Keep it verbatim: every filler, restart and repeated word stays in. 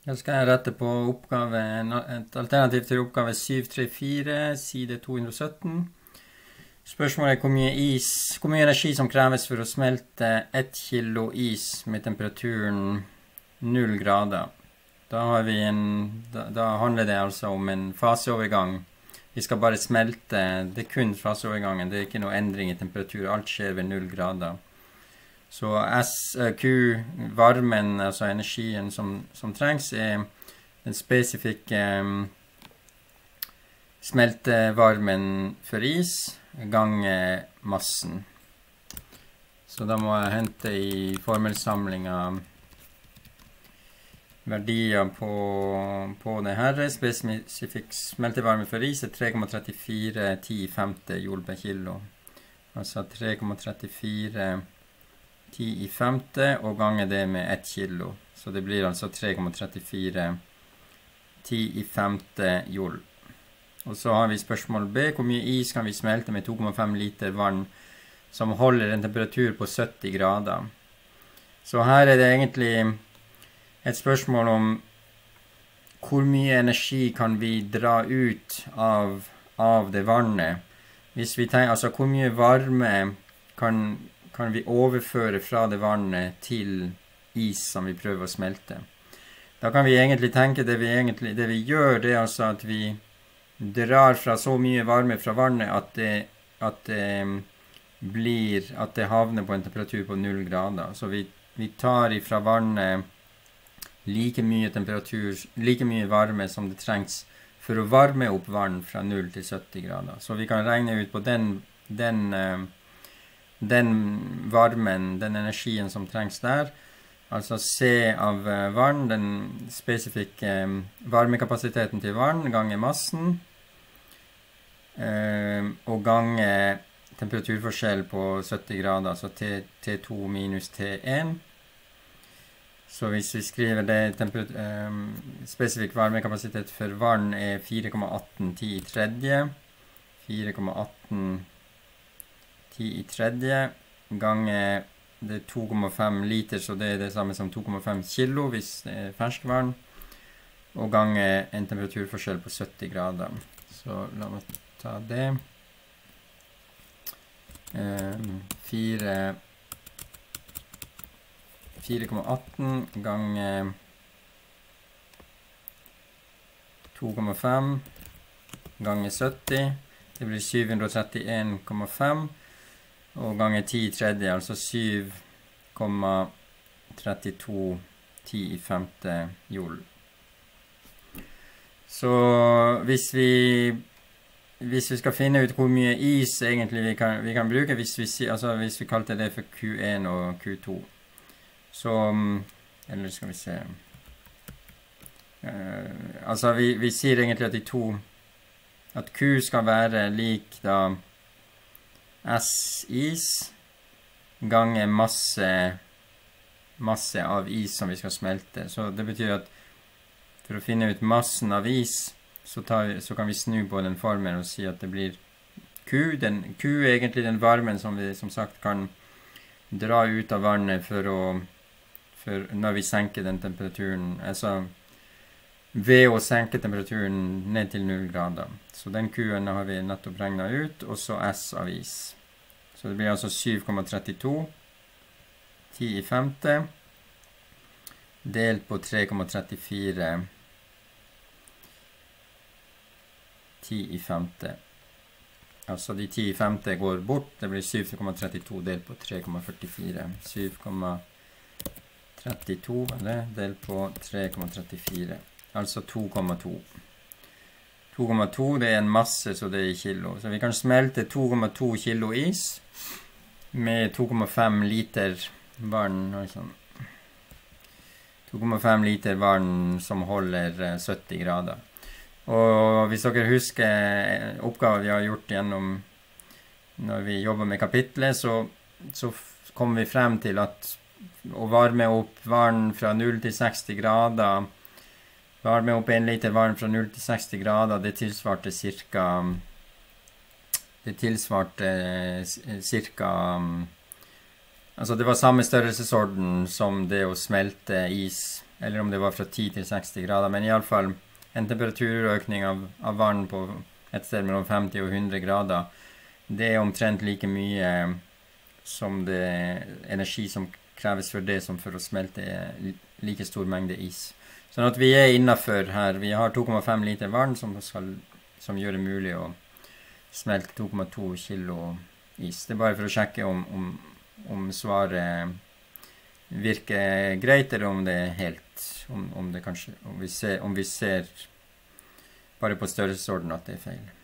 Da skal jeg rette på oppgave, et alternativ til oppgave syv tre fire, side to hundre og sytten. Spørsmålet er hvor mye is, hvor mye energi som kreves for å smelte ett kilo is med temperaturen null grader. Da, har vi en, da, da handler det altså om en faseovergang. Vi skal bare smelte, det er kun faseovergangen, det er ikke noe endring i temperatur, alt skjer ved null grader. Så S, Q, varmen, altså energien som, som trengs, er den spesifikke um, smeltevarmen for is, ganger massen. Så da må jeg hente i formelsamlingen verdier på, på det her. Spesifikk smeltevarme for is er tre komma tre fire ti femte joule per kilo. Altså tre komma tre fire ti i femte og ganger det med ett kilo. Så det blir altså tre komma tre fire ti i femte joule. Og så har vi spørsmål B. Hvor mye is kan vi smelte med to komma fem liter vann som holder en temperatur på sytti grader? Så her er det egentlig et spørsmål om hvor mye energi kan vi dra ut av, av det vannet. Hvis vi tenker, altså hvor mye varme kan kan vi overføre fra det vannet til is som vi prøver å smelte. Da kan vi egentlig tenke det vi, egentlig, det vi gjør, det er altså at vi drar fra så mye varme fra vannet at det, at det blir, at det havner på en temperatur på null grader. Så vi, vi tar ifra vannet like mye temperatur, like mye varme som det trengs for å varme opp vann fra null til sytti grader. Så vi kan regne ut på den, den den varmen, den energien som trengs der, altså C av vann, den spesifikke varmekapasiteten til vann, ganger massen, og ganger temperaturforskjell på sytti grader, altså T to minus T en. Så hvis vi skriver det, spesifikk varmekapasitet for vann er fire komma atten ti i tredje, fire komma atten ti i tredje, ganger det to komma fem liter, så det er det samme som to komma fem kilo hvis det er ferskvann, og ganger en temperaturforskjell på sytti grader. Så la meg ta det. Um, fire komma atten ganger to komma fem ganger sytti, det blir syv hundre og trettien komma fem, og ganger ti i tredje, altså syv komma trettito ti i femte joule. Så hvis vi, hvis vi skal finne ut hvor mye is egentlig vi kan, vi kan bruke, hvis vi, altså hvis vi kalte det for Q en og Q to, så, eller skal vi se, uh, altså vi, vi sier egentlig at de to, at Q skal være lik da S is ganger masse, masse av is som vi skal smelte. Så det betyr at for å finne ut massen av is, så, tar, så kan vi snu på den formen og si at det blir Q. Den, Q er egentlig den varmen som vi som sagt kan dra ut av vannet for å, for når vi senker den temperaturen, altså ved å senke temperaturen ned til null grader. Så den Q-en har vi nettopp regnet ut, og så S av is. Så det blir altså syv komma trettito ti i femte, delt på tre komma tre fire ti i femte. Altså de ti i femte går bort, det blir syv komma trettito delt på tre komma førtifire. syv komma trettito, eller, delt på tre komma trettifire. Altså to komma to. to komma to, det er en masse, så det er i kilo. Så vi kan smelte to komma to kilo is med to komma fem liter vann. to komma fem liter vann som holder sytti grader. Og hvis dere husker oppgaver vi har gjort gjennom når vi jobber med kapitlet, så, så kommer vi frem til at å varme opp vann fra null til seksti grader, varme opp en liter vann fra null til seksti grader, det tilsvarte cirka, det tilsvarte cirka, altså det var samme størrelsesorden som det å smelte is eller om det var fra ti til seksti grader, men i alle fall en temperaturøkning av, av vann på et sted mellom femti og hundre grader, det er omtrent like mye som det energi som kreves for det som for å smelte like stor mengde is. Sånn at vi er innenfor her. Vi har to komma fem liter vann som, skal, som gjør det mulig å smelte to komma to kilo is. Det er bare for å sjekke om, om, om svaret virker greit, eller om det er helt, om, om det kanskje, om vi ser, om vi ser bare på størrelsesorden at det er feil.